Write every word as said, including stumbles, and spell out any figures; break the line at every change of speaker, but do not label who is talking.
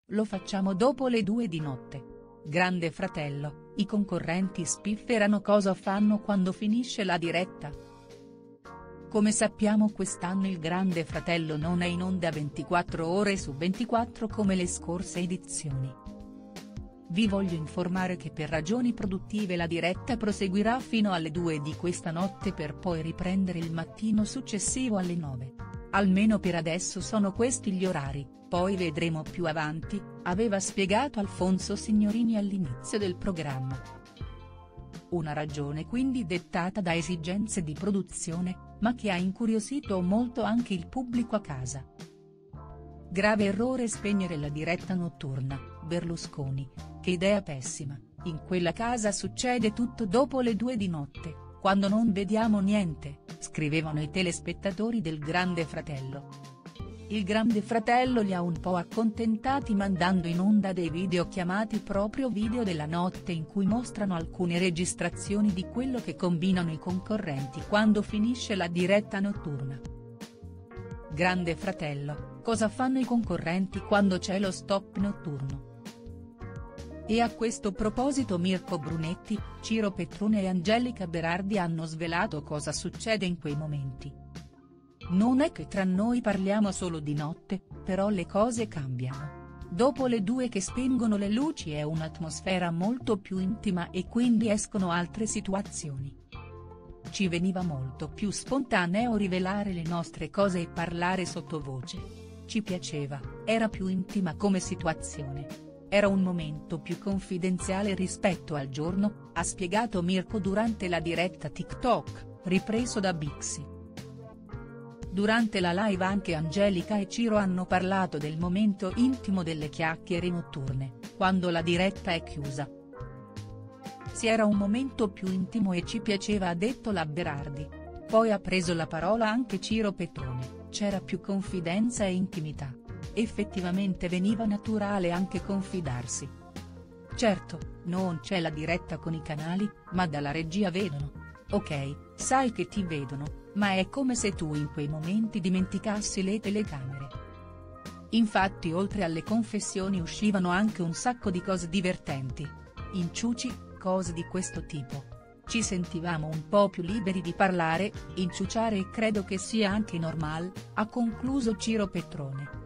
Lo facciamo dopo le due di notte. Grande Fratello, i concorrenti spifferano cosa fanno quando finisce la diretta?. Come sappiamo quest'anno il Grande Fratello non è in onda ventiquattro ore su ventiquattro come le scorse edizioni. Vi voglio informare che per ragioni produttive la diretta proseguirà fino alle due di questa notte per poi riprendere il mattino successivo alle nove. Almeno per adesso sono questi gli orari, poi vedremo più avanti, aveva spiegato Alfonso Signorini all'inizio del programma. Una ragione quindi dettata da esigenze di produzione, ma che ha incuriosito molto anche il pubblico a casa. Grave errore spegnere la diretta notturna, Berlusconi, che idea pessima, in quella casa succede tutto dopo le due di notte, quando non vediamo niente, scrivevano i telespettatori del Grande Fratello. Il Grande Fratello li ha un po' accontentati mandando in onda dei video chiamati proprio video della notte in cui mostrano alcune registrazioni di quello che combinano i concorrenti quando finisce la diretta notturna. Grande Fratello, cosa fanno i concorrenti quando c'è lo stop notturno? E a questo proposito Mirko Brunetti, Ciro Petrone e Angelica Berardi hanno svelato cosa succede in quei momenti. Non è che tra noi parliamo solo di notte, però le cose cambiano. Dopo le due che spengono le luci è un'atmosfera molto più intima e quindi escono altre situazioni. Ci veniva molto più spontaneo rivelare le nostre cose e parlare sottovoce. Ci piaceva, era più intima come situazione. Era un momento più confidenziale rispetto al giorno, ha spiegato Mirko durante la diretta TikTok, ripreso da Bixi. Durante la live anche Angelica e Ciro hanno parlato del momento intimo delle chiacchiere notturne, quando la diretta è chiusa. Sì, era un momento più intimo e ci piaceva, ha detto la Berardi. Poi ha preso la parola anche Ciro Petrone, c'era più confidenza e intimità. Effettivamente veniva naturale anche confidarsi. Certo, non c'è la diretta con i canali, ma dalla regia vedono. Ok, sai che ti vedono, ma è come se tu in quei momenti dimenticassi le telecamere. Infatti oltre alle confessioni uscivano anche un sacco di cose divertenti. Inciuci, cose di questo tipo. Ci sentivamo un po' più liberi di parlare, inciuciare e credo che sia anche normale, ha concluso Ciro Petrone.